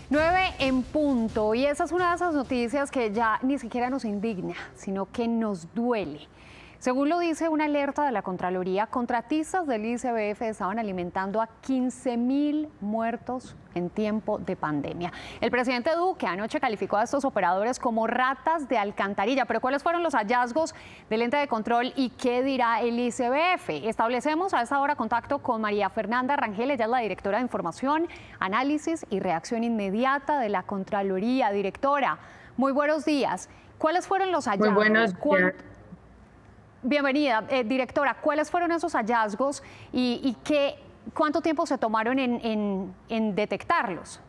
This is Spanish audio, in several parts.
9 en punto, y esa es una de esas noticias que ya ni siquiera nos indigna, sino que nos duele. Según lo dice una alerta de la Contraloría, contratistas del ICBF estaban alimentando a 15.000 muertos en tiempo de pandemia. El presidente Duque anoche calificó a estos operadores como ratas de alcantarilla. Pero ¿cuáles fueron los hallazgos del ente de control y qué dirá el ICBF? Establecemos a esta hora contacto con María Fernanda Rangel. Ella es la directora de Información, Análisis y Reacción Inmediata de la Contraloría. Directora, muy buenos días. ¿Cuáles fueron los hallazgos? Muy buenos días. Bienvenida, directora. ¿Cuáles fueron esos hallazgos y cuánto tiempo se tomaron en detectarlos?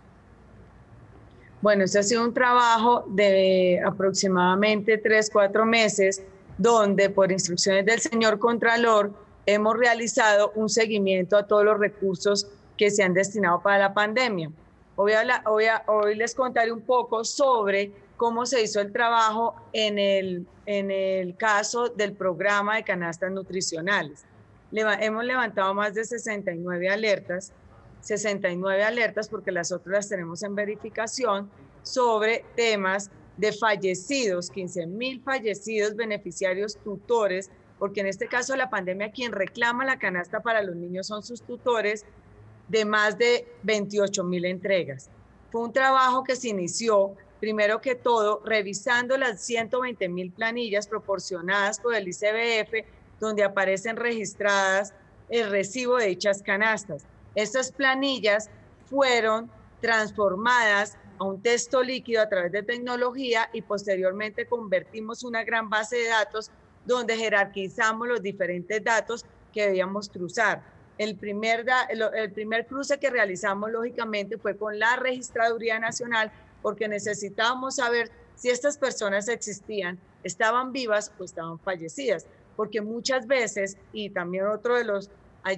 Bueno, este ha sido un trabajo de aproximadamente 3-4 meses, donde por instrucciones del señor Contralor hemos realizado un seguimiento a todos los recursos que se han destinado para la pandemia. Hoy les contaré un poco sobre cómo se hizo el trabajo en el caso del programa de canastas nutricionales. Hemos levantado más de 69 alertas porque las otras las tenemos en verificación, sobre temas de fallecidos, 15.000 fallecidos beneficiarios tutores, porque en este caso de la pandemia quien reclama la canasta para los niños son sus tutores, de más de 28.000 entregas. Fue un trabajo que se inició, primero que todo, revisando las 120.000 planillas proporcionadas por el ICBF, donde aparecen registradas el recibo de dichas canastas. Estas planillas fueron transformadas a un texto líquido a través de tecnología y posteriormente convertimos una gran base de datos donde jerarquizamos los diferentes datos que debíamos cruzar. El primer cruce que realizamos, lógicamente, fue con la Registraduría Nacional, porque necesitábamos saber si estas personas existían, estaban vivas o estaban fallecidas, porque muchas veces, y también otro de los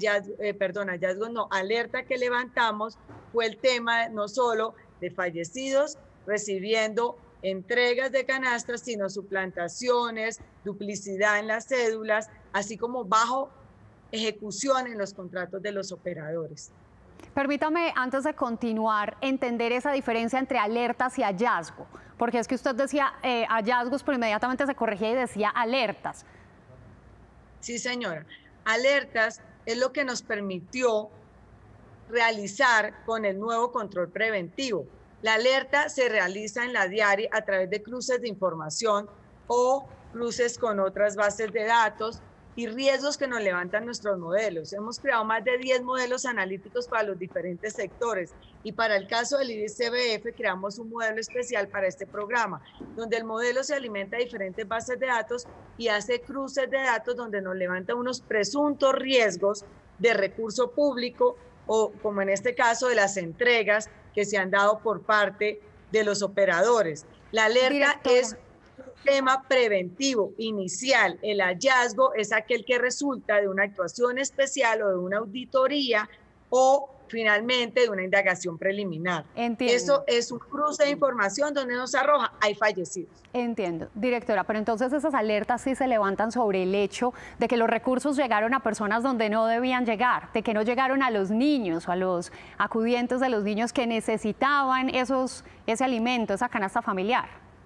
alerta que levantamos fue el tema no solo de fallecidos recibiendo entregas de canastas, sino suplantaciones, duplicidad en las cédulas, así como bajo ejecución en los contratos de los operadores. Permítame, antes de continuar, entender esa diferencia entre alertas y hallazgo, porque es que usted decía hallazgos, pero inmediatamente se corregía y decía alertas. Sí, señora. Alertas es lo que nos permitió realizar con el nuevo control preventivo. La alerta se realiza en la diaria a través de cruces de información o cruces con otras bases de datos y riesgos que nos levantan nuestros modelos. Hemos creado más de 10 modelos analíticos para los diferentes sectores y para el caso del ICBF creamos un modelo especial para este programa, donde el modelo se alimenta de diferentes bases de datos y hace cruces de datos donde nos levanta unos presuntos riesgos de recurso público o, como en este caso, de las entregas que se han dado por parte de los operadores. La alerta es tema preventivo inicial. El hallazgo es aquel que resulta de una actuación especial o de una auditoría o finalmente de una indagación preliminar. Entiendo. Eso es un cruce de información donde nos arroja, hay fallecidos. Entiendo, directora, pero entonces esas alertas sí se levantan sobre el hecho de que los recursos llegaron a personas donde no debían llegar, de que no llegaron a los niños o a los acudientes de los niños que necesitaban ese alimento, esa canasta familiar.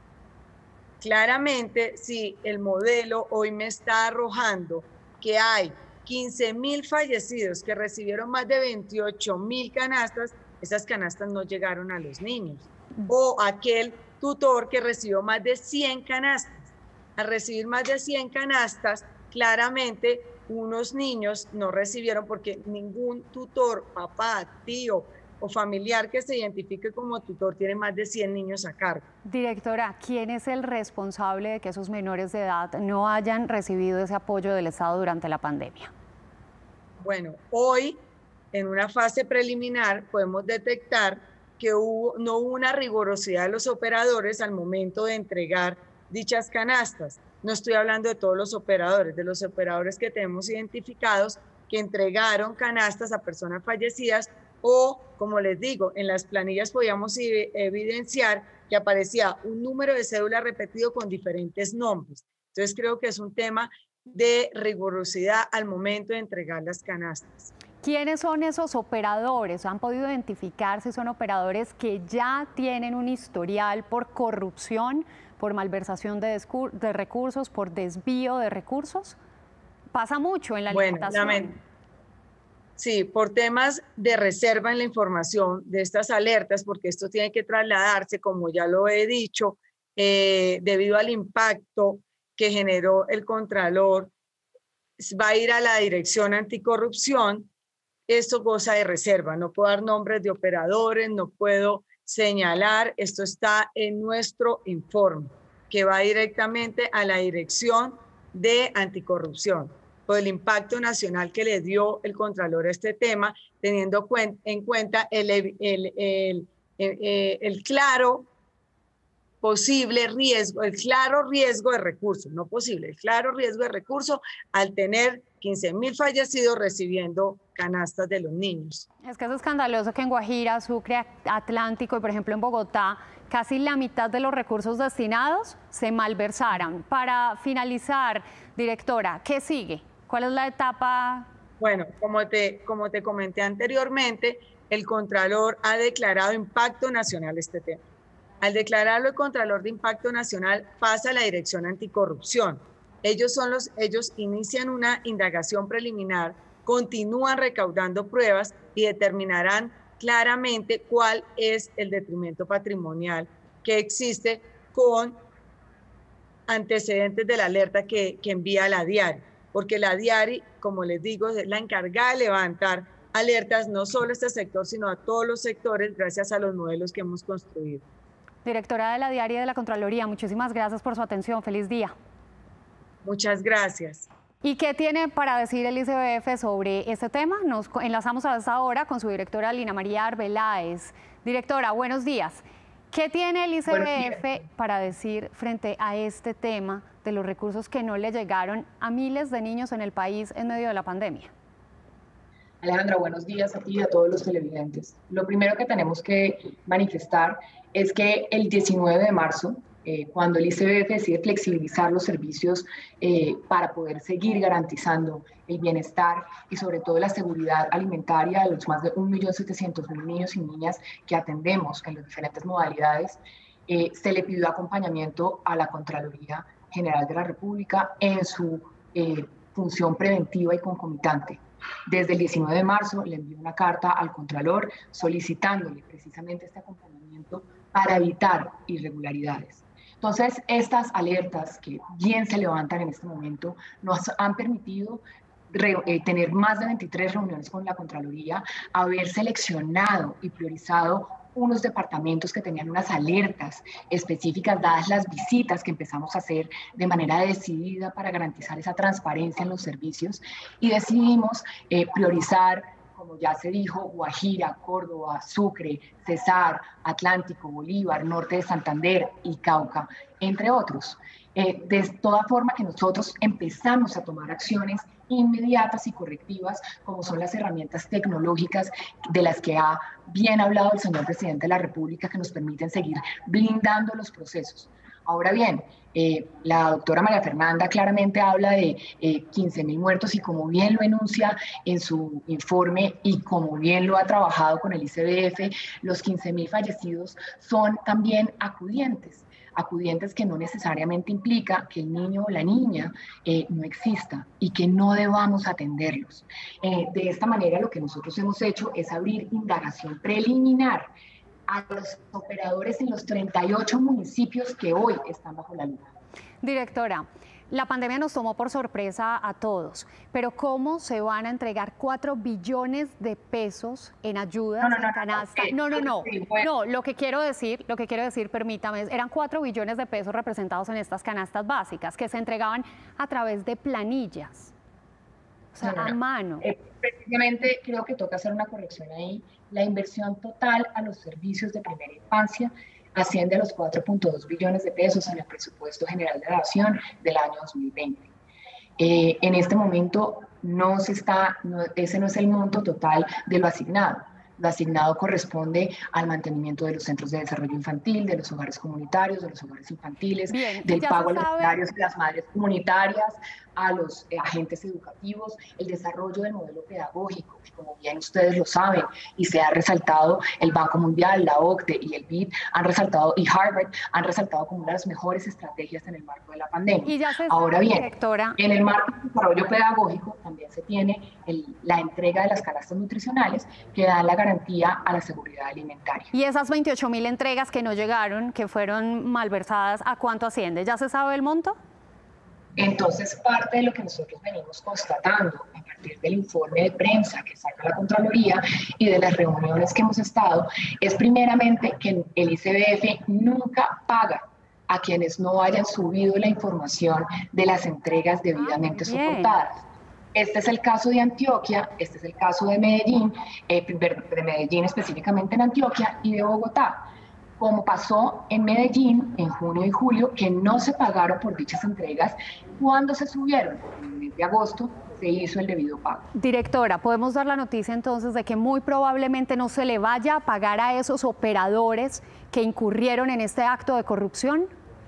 Claramente, si el modelo hoy me está arrojando que hay 15.000 fallecidos que recibieron más de 28.000 canastas, esas canastas no llegaron a los niños. O aquel tutor que recibió más de 100 canastas. Al recibir más de 100 canastas, claramente unos niños no recibieron porque ningún tutor, papá, tío o familiar que se identifique como tutor tiene más de 100 niños a cargo. Directora, ¿quién es el responsable de que esos menores de edad no hayan recibido ese apoyo del Estado durante la pandemia? Bueno, hoy en una fase preliminar podemos detectar que no hubo una rigurosidad de los operadores al momento de entregar dichas canastas. No estoy hablando de todos los operadores, de los operadores que tenemos identificados que entregaron canastas a personas fallecidas o, como les digo, en las planillas podíamos evidenciar que aparecía un número de cédula repetido con diferentes nombres. Entonces creo que es un tema de rigurosidad al momento de entregar las canastas. ¿Quiénes son esos operadores? ¿Han podido identificar si son operadores que ya tienen un historial por corrupción, por malversación de recursos, por desvío de recursos? Pasa mucho en la alimentación. Sí, por temas de reserva en la información de estas alertas, porque esto tiene que trasladarse, como ya lo he dicho, debido al impacto que generó el Contralor, va a ir a la Dirección Anticorrupción. Esto goza de reserva, no puedo dar nombres de operadores, no puedo señalar, esto está en nuestro informe, que va directamente a la Dirección de Anticorrupción, por el impacto nacional que le dio el Contralor a este tema, teniendo en cuenta el claro posible riesgo, el claro riesgo de recursos, no posible, el claro riesgo de recursos al tener 15.000 fallecidos recibiendo canastas de los niños. Es que es escandaloso que en Guajira, Sucre, Atlántico y por ejemplo en Bogotá, casi la mitad de los recursos destinados se malversaran. Para finalizar, directora, ¿qué sigue? ¿Cuál es la etapa? Bueno, como te comenté anteriormente, el Contralor ha declarado impacto nacional este tema. Al declararlo el Contralor de Impacto Nacional, pasa a la Dirección Anticorrupción. Ellos inician una indagación preliminar, continúan recaudando pruebas y determinarán claramente cuál es el detrimento patrimonial que existe con antecedentes de la alerta que envía la DIARI. Porque la DIARI, como les digo, es la encargada de levantar alertas no solo a este sector, sino a todos los sectores, gracias a los modelos que hemos construido. Directora de la DIARI de la Contraloría, muchísimas gracias por su atención. Feliz día. Muchas gracias. ¿Y qué tiene para decir el ICBF sobre este tema? Nos enlazamos a esta hora con su directora Lina María Arbeláez. Directora, buenos días. ¿Qué tiene el ICBF para decir frente a este tema de los recursos que no le llegaron a miles de niños en el país en medio de la pandemia? Alejandra, buenos días a ti y a todos los televidentes. Lo primero que tenemos que manifestar es que el 19 de marzo, cuando el ICBF decide flexibilizar los servicios para poder seguir garantizando el bienestar y sobre todo la seguridad alimentaria de los más de 1.700.000 niños y niñas que atendemos en las diferentes modalidades, se le pidió acompañamiento a la Contraloría General de la República en su función preventiva y concomitante. Desde el 19 de marzo le envió una carta al Contralor solicitándole precisamente este acompañamiento para evitar irregularidades. Entonces, estas alertas que bien se levantan en este momento nos han permitido tener más de 23 reuniones con la Contraloría, haber seleccionado y priorizado unos departamentos que tenían unas alertas específicas dadas las visitas que empezamos a hacer de manera decidida para garantizar esa transparencia en los servicios y decidimos priorizar, como ya se dijo, Guajira, Córdoba, Sucre, Cesar, Atlántico, Bolívar, Norte de Santander y Cauca, entre otros. De toda forma que nosotros empezamos a tomar acciones inmediatas y correctivas, como son las herramientas tecnológicas de las que ha bien hablado el señor presidente de la República, que nos permiten seguir blindando los procesos. Ahora bien, la doctora María Fernanda claramente habla de 15.000 muertos y como bien lo enuncia en su informe y como bien lo ha trabajado con el ICBF, los 15.000 fallecidos son también acudientes que no necesariamente implica que el niño o la niña no exista y que no debamos atenderlos. De esta manera lo que nosotros hemos hecho es abrir indagación preliminar a los operadores en los 38 municipios que hoy están bajo la lupa. Directora, la pandemia nos tomó por sorpresa a todos, pero ¿cómo se van a entregar 4 billones de pesos en ayudas, en canasta? No, lo que quiero decir, permítame, eran 4 billones de pesos representados en estas canastas básicas que se entregaban a través de planillas, o sea, a mano. Precisamente creo que toca hacer una corrección ahí. La inversión total a los servicios de primera infancia asciende a los 4.2 billones de pesos en el presupuesto general de la Nación del año 2020. En este momento ese no es el monto total de lo asignado. Lo asignado corresponde al mantenimiento de los centros de desarrollo infantil, de los hogares comunitarios, de los hogares infantiles, del pago a los secretarios y las madres comunitarias, a los agentes educativos, el desarrollo del modelo pedagógico, que como bien ustedes lo saben, y se ha resaltado, el Banco Mundial, la OCDE y el BID han resaltado, y Harvard han resaltado como una de las mejores estrategias en el marco de la pandemia. Y ya se Ahora sabe, bien, directora, en el marco del desarrollo pedagógico también se tiene la entrega de las canastas nutricionales que dan la garantía a la seguridad alimentaria. y esas 28.000 entregas que no llegaron, que fueron malversadas, ¿a cuánto asciende? ¿Ya se sabe el monto? Entonces, parte de lo que nosotros venimos constatando a partir del informe de prensa que saca la Contraloría y de las reuniones que hemos estado, es primeramente que el ICBF nunca paga a quienes no hayan subido la información de las entregas debidamente soportadas. Este es el caso de Antioquia, este es el caso de Medellín, específicamente en Antioquia, y de Bogotá. Como pasó en Medellín en junio y julio, que no se pagaron por dichas entregas, cuando se subieron en el mes de agosto se hizo el debido pago. Directora, ¿podemos dar la noticia entonces de que muy probablemente no se le vaya a pagar a esos operadores que incurrieron en este acto de corrupción?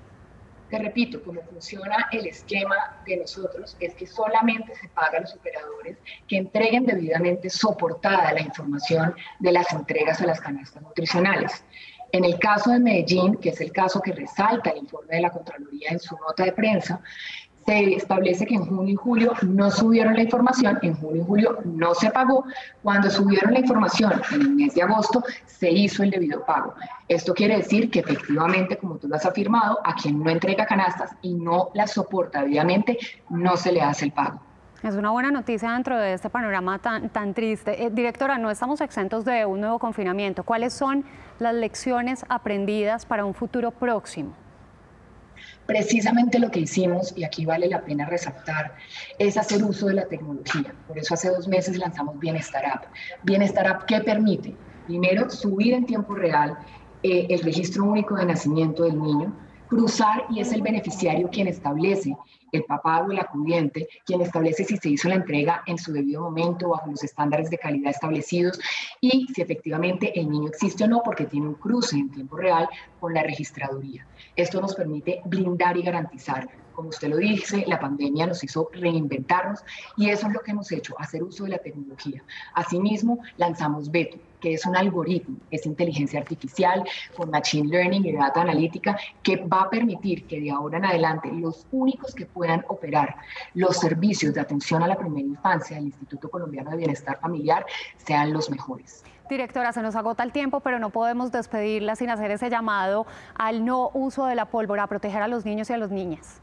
Te repito, cómo funciona el esquema de nosotros es que solamente se paga a los operadores que entreguen debidamente soportada la información de las entregas a las canastas nutricionales. En el caso de Medellín, que es el caso que resalta el informe de la Contraloría en su nota de prensa, se establece que en junio y julio no subieron la información, en junio y julio no se pagó. Cuando subieron la información en el mes de agosto, se hizo el debido pago. Esto quiere decir que efectivamente, como tú lo has afirmado, a quien no entrega canastas y no las soporta debidamente, no se le hace el pago. Es una buena noticia dentro de este panorama tan triste. Directora, no estamos exentos de un nuevo confinamiento. ¿Cuáles son las lecciones aprendidas para un futuro próximo? Precisamente lo que hicimos, y aquí vale la pena resaltar, es hacer uso de la tecnología. Por eso hace 2 meses lanzamos Bienestar App. Bienestar App, ¿qué permite? Primero, subir en tiempo real el registro único de nacimiento del niño, cruzar y es el beneficiario quien establece, el papá o el acudiente, quien establece si se hizo la entrega en su debido momento, bajo los estándares de calidad establecidos y si efectivamente el niño existe o no, porque tiene un cruce en tiempo real con la registraduría. Esto nos permite blindar y garantizar. Como usted lo dice, la pandemia nos hizo reinventarnos y eso es lo que hemos hecho, hacer uso de la tecnología. Asimismo, lanzamos Beto, que es un algoritmo, es inteligencia artificial con machine learning y data analítica que va a permitir que de ahora en adelante los únicos que puedan operar los servicios de atención a la primera infancia del Instituto Colombiano de Bienestar Familiar sean los mejores. Directora, se nos agota el tiempo, pero no podemos despedirla sin hacer ese llamado al no uso de la pólvora, a proteger a los niños y a las niñas.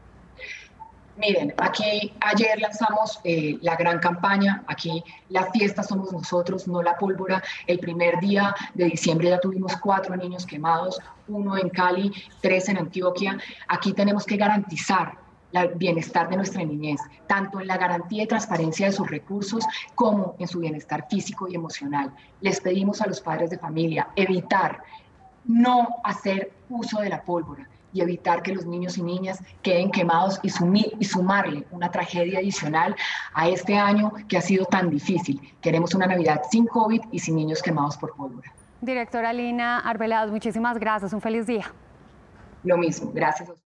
Miren, aquí ayer lanzamos la gran campaña, aquí la fiesta somos nosotros, no la pólvora. El primer día de diciembre ya tuvimos 4 niños quemados, 1 en Cali, 3 en Antioquia. Aquí tenemos que garantizar el bienestar de nuestra niñez, tanto en la garantía y transparencia de sus recursos como en su bienestar físico y emocional. Les pedimos a los padres de familia evitar no hacer uso de la pólvora y evitar que los niños y niñas queden quemados y sumarle una tragedia adicional a este año que ha sido tan difícil. Queremos una Navidad sin COVID y sin niños quemados por pólvora. Directora Lina Arbeláez, muchísimas gracias. Un feliz día. Lo mismo, gracias a usted.